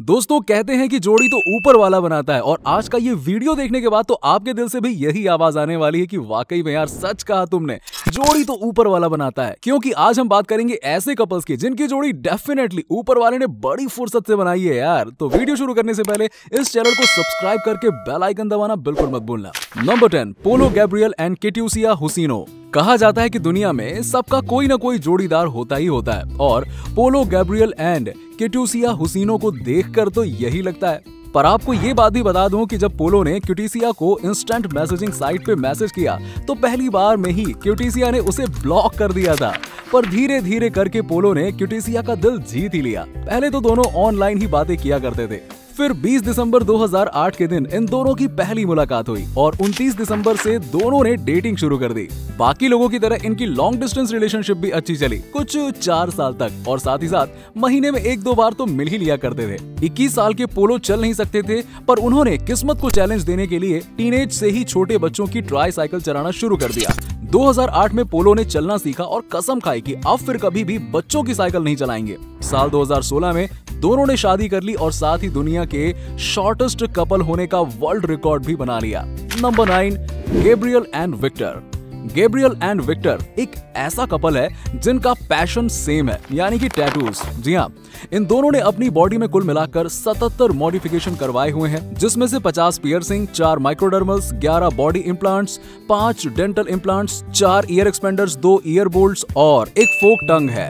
दोस्तों कहते हैं कि जोड़ी तो ऊपर वाला बनाता है और आज का ये वीडियो देखने के बाद तो आपके दिल से भी यही आवाज आने वाली है कि वाकई में यार सच कहा तुमने, जोड़ी तो ऊपर वाला बनाता है। क्योंकि आज हम बात करेंगे ऐसे कपल्स की जिनकी जोड़ी डेफिनेटली ऊपर वाले ने बड़ी फुर्सत से बनाई है यार। तो वीडियो शुरू करने से पहले इस चैनल को सब्सक्राइब करके बेल आइकन दबाना बिल्कुल मत भूलना। Number 10, Paulo Gabriel and Katyuscia Hussino. कहा जाता है कि दुनिया में सबका कोई ना कोई जोड़ीदार होता ही होता है और पोलो गैब्रियल एंड कैट्यूसिया हुसिनो को देखकर तो यही लगता है। पर आपको ये बात भी बता दूं कि जब पोलो ने कैट्यूसिया को इंस्टेंट मैसेजिंग साइट पे मैसेज किया तो पहली बार में ही कैट्यूसिया ने उसे ब्लॉक कर दिया था। पर धीरे धीरे करके पोलो ने कैट्यूसिया का दिल जीत ही लिया। पहले तो दोनों ऑनलाइन ही बातें किया करते थे, फिर 20 दिसंबर 2008 के दिन इन दोनों की पहली मुलाकात हुई और 29 दिसंबर से दोनों ने डेटिंग शुरू कर दी। बाकी लोगों की तरह इनकी लॉन्ग डिस्टेंस रिलेशनशिप भी अच्छी चली, कुछ 4 साल तक, और साथ ही साथ महीने में 1-2 बार तो मिल ही लिया करते थे। 21 साल के पोलो चल नहीं सकते थे, पर उन्होंने किस्मत को चैलेंज देने के लिए टीनेज से ही छोटे बच्चों की ट्राई साइकिल चलाना शुरू कर दिया। 2008 में पोलो ने चलना सीखा और कसम खाई कि अब फिर कभी भी बच्चों की साइकिल नहीं चलाएंगे। साल 2016 में दोनों ने शादी कर ली और साथ ही दुनिया के शॉर्टेस्ट कपल होने का वर्ल्ड रिकॉर्ड भी बना लिया। Number 9, Gabriel and Victor. Gabriel and Victor एक ऐसा कपल है जिनका पैशन सेम है, यानी कि टैटूज। जी हाँ, इन दोनों ने अपनी बॉडी में कुल मिलाकर 77 मॉडिफिकेशन करवाए हुए हैं, जिसमें से 50 piercings, 4 microdermals, 11 body implants, 5 dental implants, 4 ear expanders, 2 ear bolts और एक फोक टंग है।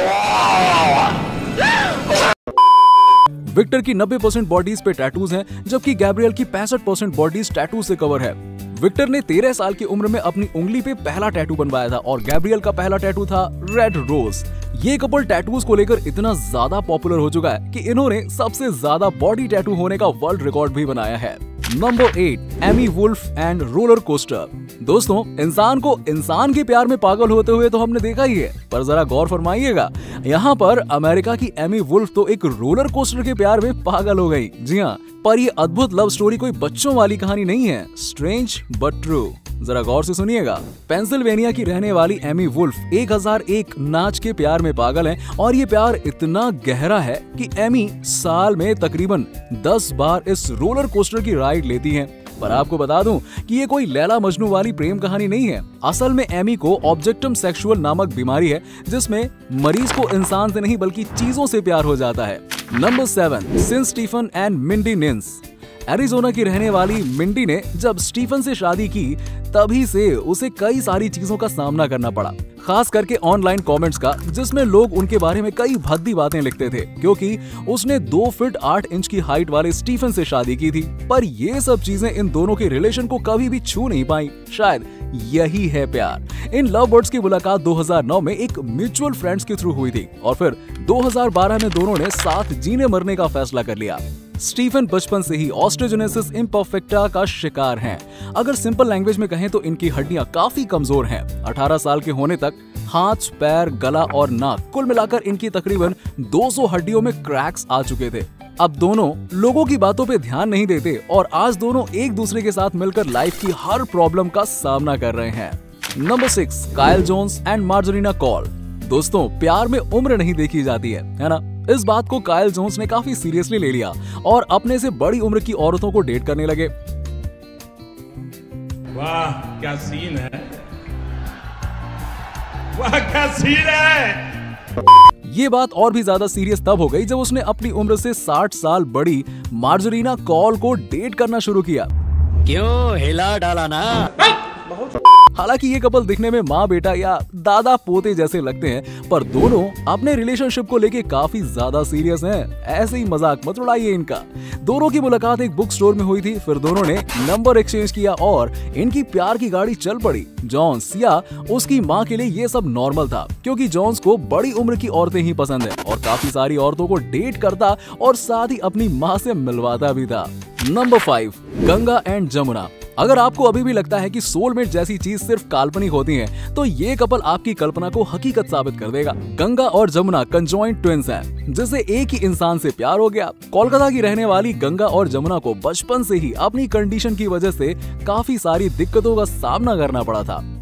विक्टर की 90% बॉडीज पे टैटूज हैं, जबकि गैब्रियल की 65% बॉडीज टैटू से कवर है। विक्टर ने 13 साल की उम्र में अपनी उंगली पे पहला टैटू बनवाया था और गैब्रियल का पहला टैटू था रेड रोज। ये कपल टैटूज को लेकर इतना ज्यादा पॉपुलर हो चुका है कि इन्होंने सबसे ज्यादा बॉडी टैटू होने का वर्ल्ड रिकॉर्ड भी बनाया है। Number 8, Amy Wolfe and roller coaster. दोस्तों, इंसान को इंसान के प्यार में पागल होते हुए तो हमने देखा ही है, पर जरा गौर फरमाइएगा, यहाँ पर अमेरिका की एमी वुल्फ तो एक रोलर कोस्टर के प्यार में पागल हो गई। जी हाँ, पर ये अद्भुत लव स्टोरी कोई बच्चों वाली कहानी नहीं है, स्ट्रेंज बट ट्रू। जरा गौर से सुनिएगा। पेंसिल्वेनिया की रहने वाली एमी वुल्फ 1001 नाच के प्यार में पागल है और ये प्यार इतना गहरा है कि एमी साल में तकरीबन 10 बार इस रोलर कोस्टर की राइड लेती हैं। पर आपको बता दूं कि ये कोई लैला मजनू वाली प्रेम कहानी नहीं है। असल में एमी को ऑब्जेक्टम सेक्सुअल नामक बीमारी है, जिसमें मरीज को इंसान से नहीं बल्कि चीजों से प्यार हो जाता है। नंबर 7, सिन स्टीफन एंड मिंडी निन्स। एरिजोना की रहने वाली मिंडी ने जब स्टीफन से शादी की तभी से उसे कई सारी चीजों का सामना करना पड़ा, खास करके ऑनलाइन कमेंट्स का, जिसमें लोग उनके बारे में कई भद्दी बातें लिखते थे क्योंकि उसने 2 फीट 8 इंच की हाइट वाले स्टीफन से शादी की थी। पर ये सब चीजें इन दोनों के रिलेशन को कभी भी छू नहीं पाई। शायद यही है प्यार। इन लव बर्ड्स की मुलाकात 2009 में एक म्यूचुअल फ्रेंड्स के थ्रू हुई थी और फिर 2012 में दोनों ने साथ जीने मरने का फैसला कर लिया। स्टीफन बचपन से ही ऑस्टियोजेनेसिस इम्परफेक्टा का शिकार हैं। अगर सिंपल लैंग्वेज में कहें तो इनकी हड्डियां काफी कमजोर हैं। 18 साल के होने तक हाथ, पैर, गला और नाक, कुल मिलाकर इनकी तकरीबन 200 हड्डियों में क्रैक्स आ चुके थे। अब दोनों लोगों की बातों पे ध्यान नहीं देते और आज दोनों एक दूसरे के साथ मिलकर लाइफ की हर प्रॉब्लम का सामना कर रहे हैं। नंबर 6, काइल जोन्स एंड मार्जरीना कॉल। दोस्तों, प्यार में उम्र नहीं देखी जाती है ना? इस बात को काइल जोन्स ने काफी सीरियसली ले लिया और अपने से बड़ी उम्र की औरतों को डेट करने लगे। वाह क्या सीन है, वाह क्या सीन है। ये बात और भी ज्यादा सीरियस तब हो गई जब उसने अपनी उम्र से 60 साल बड़ी मार्जरीना कॉल को डेट करना शुरू किया। क्यों हिला डाला ना? हालांकि ये कपल दिखने में माँ बेटा या दादा पोते जैसे लगते हैं, पर दोनों अपने रिलेशनशिप को लेके काफी ज्यादा सीरियस हैं। ऐसे ही मजाक मत उड़ाइए इनका। दोनों की मुलाकात एक बुक स्टोर में हुई थी, फिर दोनों ने नंबर एक्सचेंज किया और इनकी प्यार की गाड़ी चल पड़ी। जॉन्स या उसकी माँ के लिए ये सब नॉर्मल था, क्योंकि जॉन्स को बड़ी उम्र की औरतें ही पसंद है और काफी सारी औरतों को डेट करता और साथ ही अपनी माँ से मिलवाता भी था। Number 5, Ganga and Jamuna. अगर आपको अभी भी लगता है कि सोलमेट जैसी चीज सिर्फ काल्पनिक होती है, तो ये कपल आपकी कल्पना को हकीकत साबित कर देगा। गंगा और जमुना कंजॉइंट ट्विंस हैं, जिसे एक ही इंसान से प्यार हो गया। कोलकाता की रहने वाली गंगा और जमुना को बचपन से ही अपनी कंडीशन की वजह से काफी सारी दिक्कतों का सामना करना पड़ा था।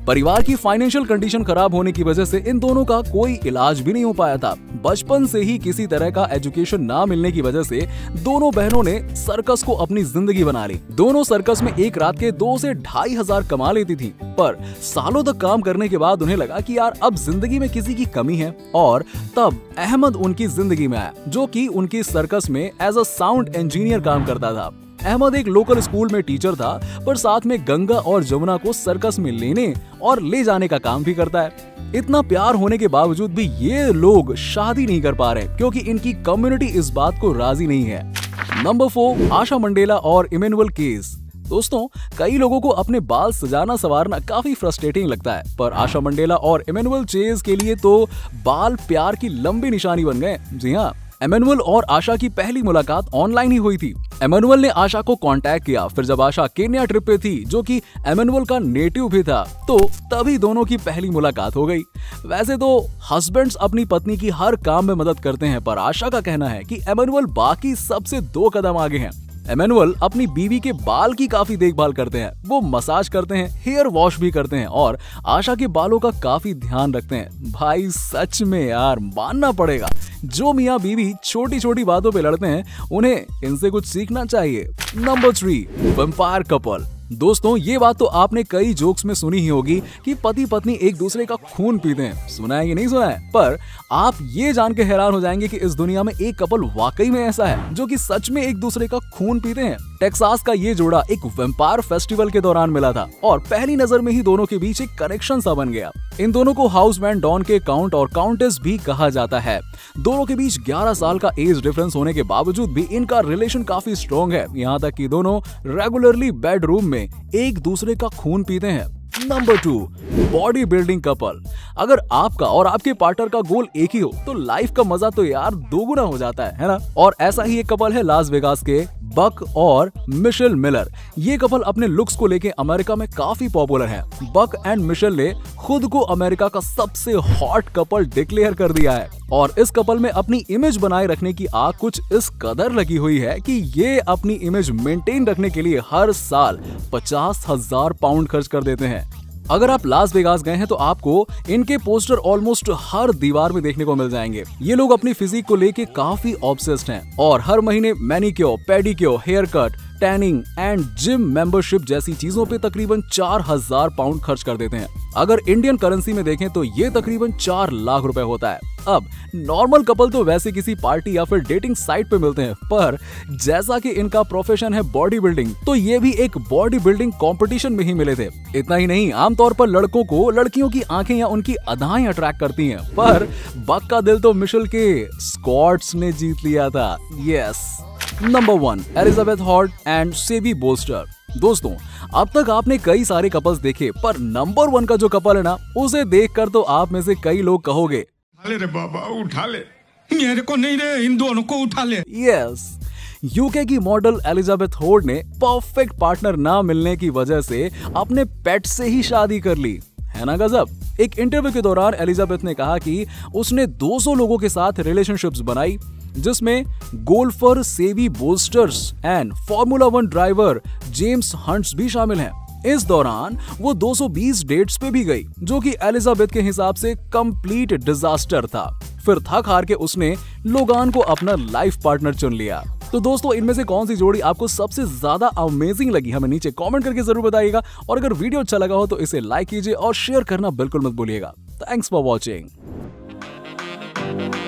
परिवार की फाइनेंशियल कंडीशन खराब होने की वजह से इन दोनों का कोई इलाज भी नहीं हो पाया था। बचपन से ही किसी तरह का एजुकेशन ना मिलने की वजह से दोनों बहनों ने सर्कस को अपनी जिंदगी बना ली। दोनों सर्कस में एक रात के 2 से 2,500 कमा लेती थी, पर सालों तक काम करने के बाद उन्हें लगा कि यार अब जिंदगी में किसी की कमी है, और तब अहमद उनकी जिंदगी में आया, जो कि उनकी सर्कस में एज अ साउंड इंजीनियर काम करता था। अहमद एक लोकल स्कूल में टीचर था, पर साथ में गंगा और जमुना को सर्कस में लेने और ले जाने का काम भी करता है। इतना प्यार होने के बावजूद भी ये लोग शादी नहीं कर पा रहे क्योंकि इनकी कम्युनिटी इस बात को राजी नहीं है। नंबर 4, आशा मंडेला और इमैनुअल केस। दोस्तों, कई लोगों को अपने बाल सजाना संवारना काफी फ्रस्ट्रेटिंग लगता है, पर आशा मंडेला और इमैनुअल चेज के लिए तो बाल प्यार की लंबी निशानी बन गए। जी हाँ, इमैनुअल और आशा की पहली मुलाकात ऑनलाइन ही हुई थी। इमैनुअल ने आशा को कांटेक्ट किया, फिर जब आशा केन्या ट्रिप पे थी, जो कि इमैनुअल का नेटिव भी था, तो तभी दोनों की पहली मुलाकात हो गई। वैसे तो हस्बैंड्स अपनी पत्नी की हर काम में मदद करते हैं, पर आशा का कहना है कि इमैनुअल बाकी सबसे 2 कदम आगे हैं। इमैनुअल अपनी बीवी के बाल की काफी देखभाल करते हैं, वो मसाज करते हैं, हेयर वॉश भी करते हैं और आशा के बालों का काफी ध्यान रखते हैं। भाई सच में यार मानना पड़ेगा, जो मियाँ बीवी छोटी छोटी बातों पे लड़ते हैं, उन्हें इनसे कुछ सीखना चाहिए। Number 3, vampire couple. दोस्तों, ये बात तो आपने कई जोक्स में सुनी ही होगी कि पति पत्नी एक दूसरे का खून पीते हैं। सुना है कि नहीं सुना है? पर आप ये जान के हैरान हो जाएंगे कि इस दुनिया में एक कपल वाकई में ऐसा है जो कि सच में एक दूसरे का खून पीते हैं। टेक्सास का ये जोड़ा एक वैम्पायर फेस्टिवल के दौरान मिला था और पहली नजर में ही दोनों के बीच एक कनेक्शन सा बन गया। इन दोनों को हाउसमैन डॉन के काउंट और काउंटेस भी कहा जाता है। दोनों के बीच 11 साल का एज डिफरेंस होने के बावजूद भी इनका रिलेशन काफी स्ट्रॉन्ग है, यहाँ तक कि दोनों रेगुलरली बेडरूम में एक दूसरे का खून पीते हैं। Number 2, body building couple. अगर आपका और आपके पार्टनर का गोल एक ही हो तो लाइफ का मजा तो यार दोगुना हो जाता है ना? और ऐसा ही एक कपल है लास वेगास के बक और मिशेल मिलर। ये कपल अपने लुक्स को लेके अमेरिका में काफी पॉपुलर है। बक एंड मिशेल ने खुद को अमेरिका का सबसे हॉट कपल डिक्लेयर कर दिया है और इस कपल में अपनी इमेज बनाए रखने की आग कुछ इस कदर लगी हुई है कि ये अपनी इमेज मेंटेन रखने के लिए हर साल 50,000 पाउंड खर्च कर देते हैं। अगर आप लास वेगास गए हैं तो आपको इनके पोस्टर ऑलमोस्ट हर दीवार में देखने को मिल जाएंगे। ये लोग अपनी फिजिक को लेके काफी ऑब्सेस्ड हैं और हर महीने manicure, pedicure, hair cut, tanning and gym membership जैसी चीजों पे तकरीबन 4,000 पाउंड खर्च कर देते हैं। अगर इंडियन करेंसी में देखें तो ये तकरीबन 4 लाख रुपए होता है। अब नॉर्मल कपल तो वैसे किसी पार्टी या फिर डेटिंग साइट पे मिलते हैं, पर जैसा कि इनका प्रोफेशन है बॉडी बिल्डिंग, तो ये भी एक बॉडी बिल्डिंग कंपटीशन में ही मिले थे। इतना ही नहीं, आमतौर पर लड़कों को लड़कियों की आंखें या उनकी अदाएं अट्रैक्ट करती हैं, पर बक का दिल तो मिशेल के स्कॉट्स ने जीत लिया था। Yes. Number 1, Elizabeth Hurd and Seve Ballesteros. दोस्तों, अब तक आपने कई सारे कपल्स देखे, पर नंबर 1 का जो कपल है ना, उसे देखकर तो आप में से कई लोग कहोगे, उठा ले रे बाबा, उठा ले, मेरे को नहीं रे, इन दोनों को उठा ले। यस, यूके की मॉडल एलिजाबेथ हॉर्ड ने परफेक्ट पार्टनर ना मिलने की वजह से अपने पेट से ही शादी कर ली, है ना गजब। एक इंटरव्यू के दौरान एलिजाबेथ ने कहा कि उसने 200 लोगों के साथ रिलेशनशिप्स बनाई, जिसमें golfer Seve Ballesteros and formula 1 driver James Hunts भी शामिल हैं। इस दौरान वो 220 डेट्स पे भी गई, जो कि एलिजाबेथ के हिसाब से कंप्लीट डिजास्टर था। फिर थक हार के उसने लोगान को अपना लाइफ पार्टनर चुन लिया। तो दोस्तों, इनमें से कौन सी जोड़ी आपको सबसे ज्यादा अमेजिंग लगी, हमें नीचे कमेंट करके जरूर बताइएगा। और अगर वीडियो अच्छा लगा हो तो इसे लाइक कीजिए और शेयर करना बिल्कुल मत भूलिएगा। Thanks for watching.